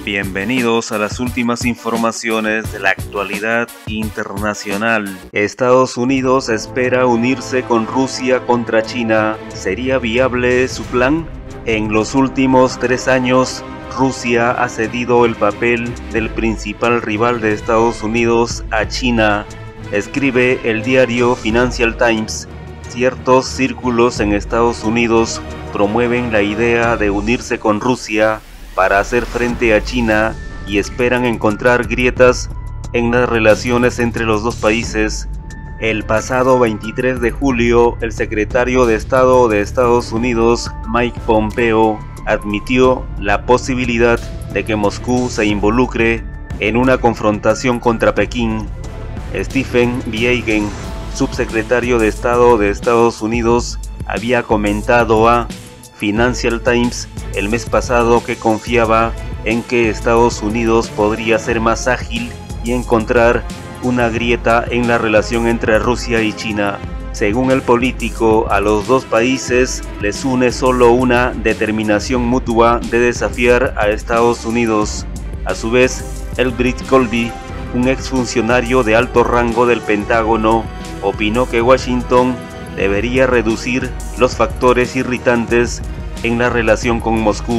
Bienvenidos a las últimas informaciones de la actualidad internacional. Estados Unidos espera unirse con Rusia contra China. ¿Sería viable su plan? En los últimos 3 años, Rusia ha cedido el papel del principal rival de Estados Unidos a China. Escribe el diario Financial Times. Ciertos círculos en Estados Unidos promueven la idea de unirse con Rusia para hacer frente a China y esperan encontrar grietas en las relaciones entre los dos países. El pasado 23 de julio, el secretario de Estado de Estados Unidos, Mike Pompeo, admitió la posibilidad de que Moscú se involucre en una confrontación contra Pekín. Stephen Biegun, subsecretario de Estado de Estados Unidos, había comentado a Financial Times el mes pasado que confiaba en que Estados Unidos podría ser más ágil y encontrar una grieta en la relación entre Rusia y China. Según el político, a los dos países les une solo una determinación mutua de desafiar a Estados Unidos. A su vez, Elbridge Colby, un exfuncionario de alto rango del Pentágono, opinó que Washington debería reducir los factores irritantes en la relación con Moscú.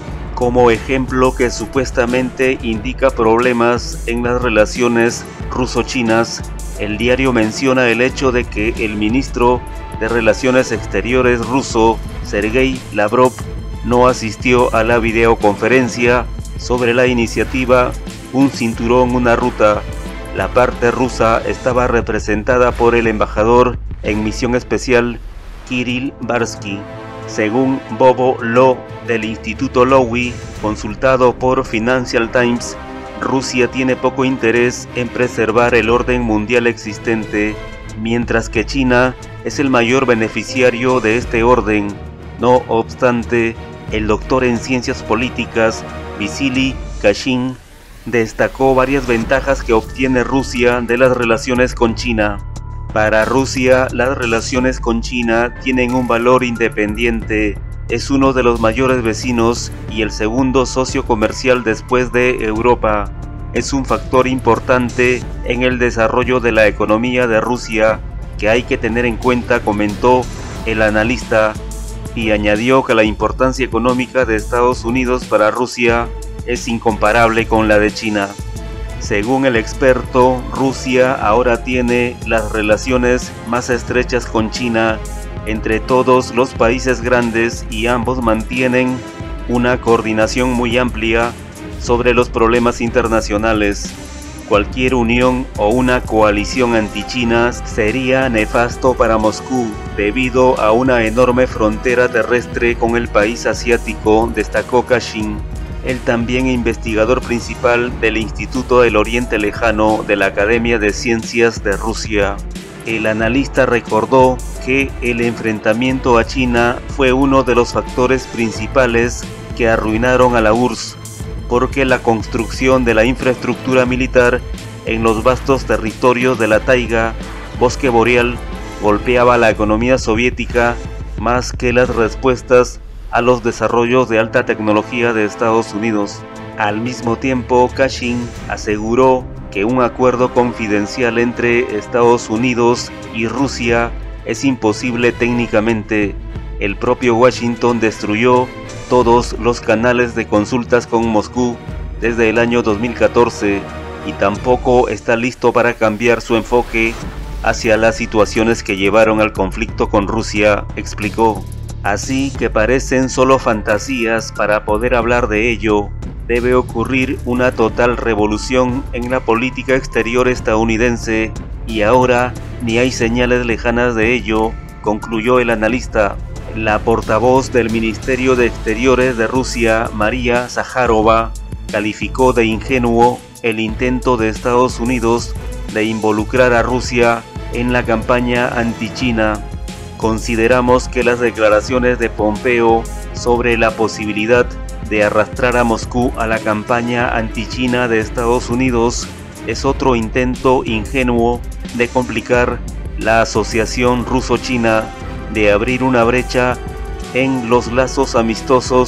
Como ejemplo que supuestamente indica problemas en las relaciones ruso-chinas, el diario menciona el hecho de que el ministro de Relaciones Exteriores ruso, Sergei Lavrov, no asistió a la videoconferencia sobre la iniciativa Un cinturón, una ruta. La parte rusa estaba representada por el embajador en misión especial Kirill Barsky. Según Bobo Lo del Instituto Lowy, consultado por Financial Times, Rusia tiene poco interés en preservar el orden mundial existente, mientras que China es el mayor beneficiario de este orden. No obstante, el doctor en ciencias políticas, Vasily Kashin, destacó varias ventajas que obtiene Rusia de las relaciones con China. Para Rusia, las relaciones con China tienen un valor independiente. Es uno de los mayores vecinos y el segundo socio comercial después de Europa. Es un factor importante en el desarrollo de la economía de Rusia que hay que tener en cuenta, comentó el analista, y añadió que la importancia económica de Estados Unidos para Rusia es incomparable con la de China. Según el experto, Rusia ahora tiene las relaciones más estrechas con China entre todos los países grandes y ambos mantienen una coordinación muy amplia sobre los problemas internacionales. Cualquier unión o una coalición anti-China sería nefasto para Moscú debido a una enorme frontera terrestre con el país asiático, destacó Kashin. El también investigador principal del Instituto del Oriente Lejano de la Academia de Ciencias de Rusia. El analista recordó que el enfrentamiento a China fue uno de los factores principales que arruinaron a la URSS, porque la construcción de la infraestructura militar en los vastos territorios de la taiga, bosque boreal, golpeaba la economía soviética más que las respuestas a los desarrollos de alta tecnología de Estados Unidos. Al mismo tiempo, Kashin aseguró que un acuerdo confidencial entre Estados Unidos y Rusia es imposible técnicamente. El propio Washington destruyó todos los canales de consultas con Moscú desde el año 2014 y tampoco está listo para cambiar su enfoque hacia las situaciones que llevaron al conflicto con Rusia, explicó. Así que parecen solo fantasías para poder hablar de ello. Debe ocurrir una total revolución en la política exterior estadounidense y ahora ni hay señales lejanas de ello, concluyó el analista. La portavoz del Ministerio de Exteriores de Rusia, María Zaharova, calificó de ingenuo el intento de Estados Unidos de involucrar a Rusia en la campaña anti-China. Consideramos que las declaraciones de Pompeo sobre la posibilidad de arrastrar a Moscú a la campaña anti-China de Estados Unidos es otro intento ingenuo de complicar la asociación ruso-china, de abrir una brecha en los lazos amistosos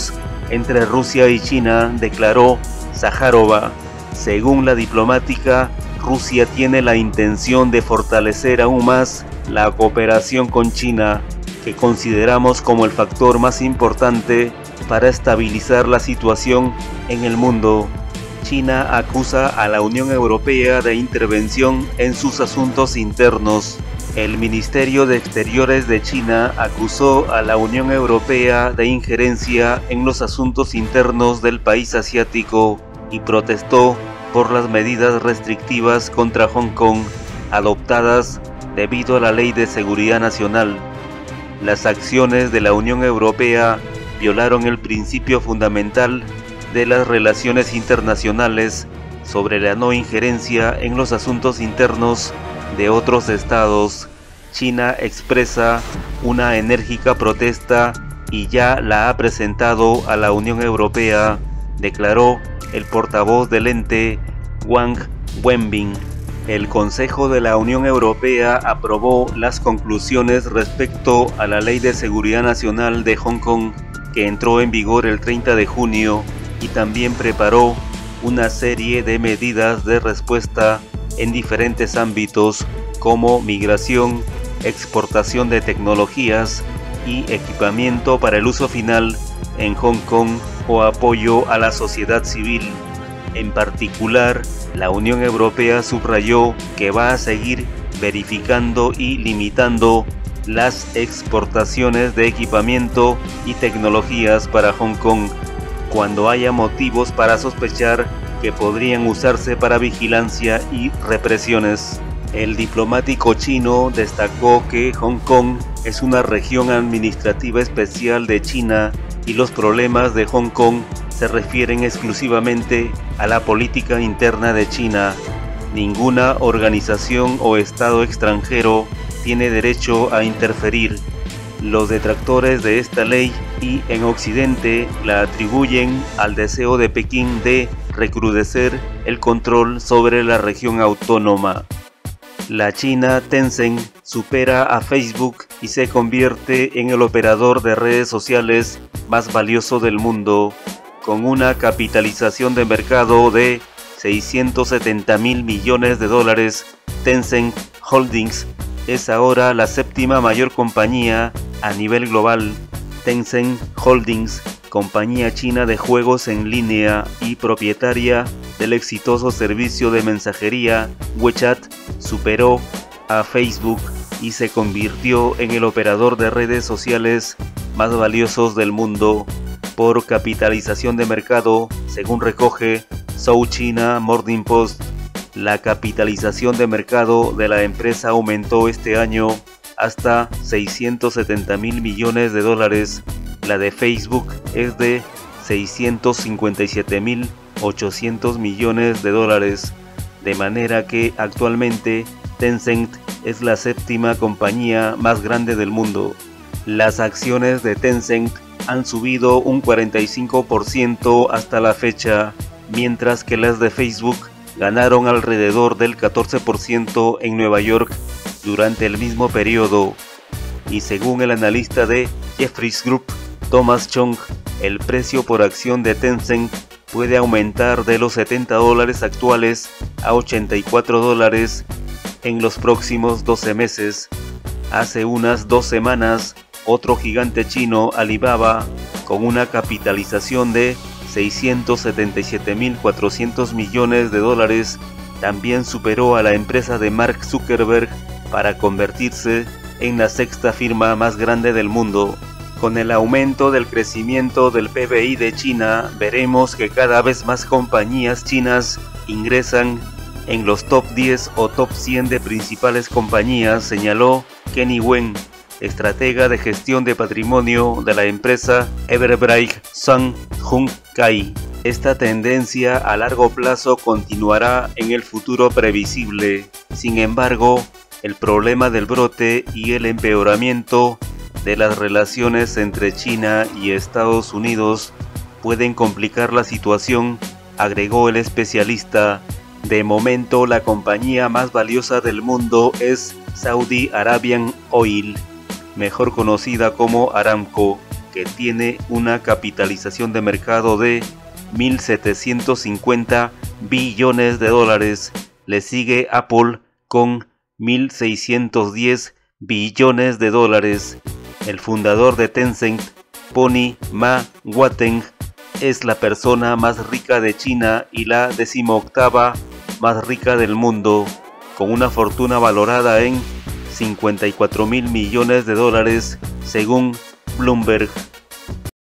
entre Rusia y China, declaró Zaharova. Según la diplomática, Rusia tiene la intención de fortalecer aún más la cooperación con China, que consideramos como el factor más importante para estabilizar la situación en el mundo. China acusa a la Unión Europea de intervención en sus asuntos internos. El Ministerio de Exteriores de China acusó a la Unión Europea de injerencia en los asuntos internos del país asiático y protestó por las medidas restrictivas contra Hong Kong adoptadas debido a la Ley de Seguridad Nacional. Las acciones de la Unión Europea violaron el principio fundamental de las relaciones internacionales sobre la no injerencia en los asuntos internos de otros estados. China expresa una enérgica protesta y ya la ha presentado a la Unión Europea, declaró el portavoz del ente Wang Wenbin. El Consejo de la Unión Europea aprobó las conclusiones respecto a la Ley de Seguridad Nacional de Hong Kong, que entró en vigor el 30 de junio, y también preparó una serie de medidas de respuesta en diferentes ámbitos como migración, exportación de tecnologías y equipamiento para el uso final en Hong Kong o apoyo a la sociedad civil. En particular, la Unión Europea subrayó que va a seguir verificando y limitando las exportaciones de equipamiento y tecnologías para Hong Kong cuando haya motivos para sospechar que podrían usarse para vigilancia y represiones. El diplomático chino destacó que Hong Kong es una región administrativa especial de China y los problemas de Hong Kong se refieren exclusivamente a la política interna de China. Ninguna organización o estado extranjero tiene derecho a interferir. Los detractores de esta ley y en Occidente la atribuyen al deseo de Pekín de recrudecer el control sobre la región autónoma. La China Tencent supera a Facebook y se convierte en el operador de redes sociales más valioso del mundo, con una capitalización de mercado de 670.000 millones de dólares. Tencent Holdings es ahora la séptima mayor compañía a nivel global. Tencent Holdings, compañía china de juegos en línea y propietaria del exitoso servicio de mensajería WeChat, superó a Facebook y se convirtió en el operador de redes sociales más valiosos del mundo por capitalización de mercado, según recoge South China Morning Post. La capitalización de mercado de la empresa aumentó este año hasta 670.000 millones de dólares. La de Facebook es de 657.800 millones de dólares, de manera que actualmente Tencent es la séptima compañía más grande del mundo. Las acciones de Tencent han subido un 45% hasta la fecha, mientras que las de Facebook ganaron alrededor del 14% en Nueva York durante el mismo periodo. Y según el analista de Jefferies Group, Thomas Chong, el precio por acción de Tencent puede aumentar de los $70 actuales a $84 en los próximos 12 meses. Hace unas 2 semanas, otro gigante chino, Alibaba, con una capitalización de 677.400 millones de dólares, también superó a la empresa de Mark Zuckerberg para convertirse en la sexta firma más grande del mundo. Con el aumento del crecimiento del PBI de China, veremos que cada vez más compañías chinas ingresan en los top 10 o top 100 de principales compañías, señaló Kenny Wen, estratega de gestión de patrimonio de la empresa Everbright Sun Hung Kai. Esta tendencia a largo plazo continuará en el futuro previsible. Sin embargo, el problema del brote y el empeoramiento de las relaciones entre China y Estados Unidos pueden complicar la situación, agregó el especialista. De momento, la compañía más valiosa del mundo es Saudi Arabian Oil, mejor conocida como Aramco, que tiene una capitalización de mercado de 1.750 billones de dólares. Le sigue Apple con 1.610 billones de dólares. El fundador de Tencent, Pony Ma Huateng, es la persona más rica de China y la 18ª más rica del mundo, con una fortuna valorada en 54.000 millones de dólares según Bloomberg.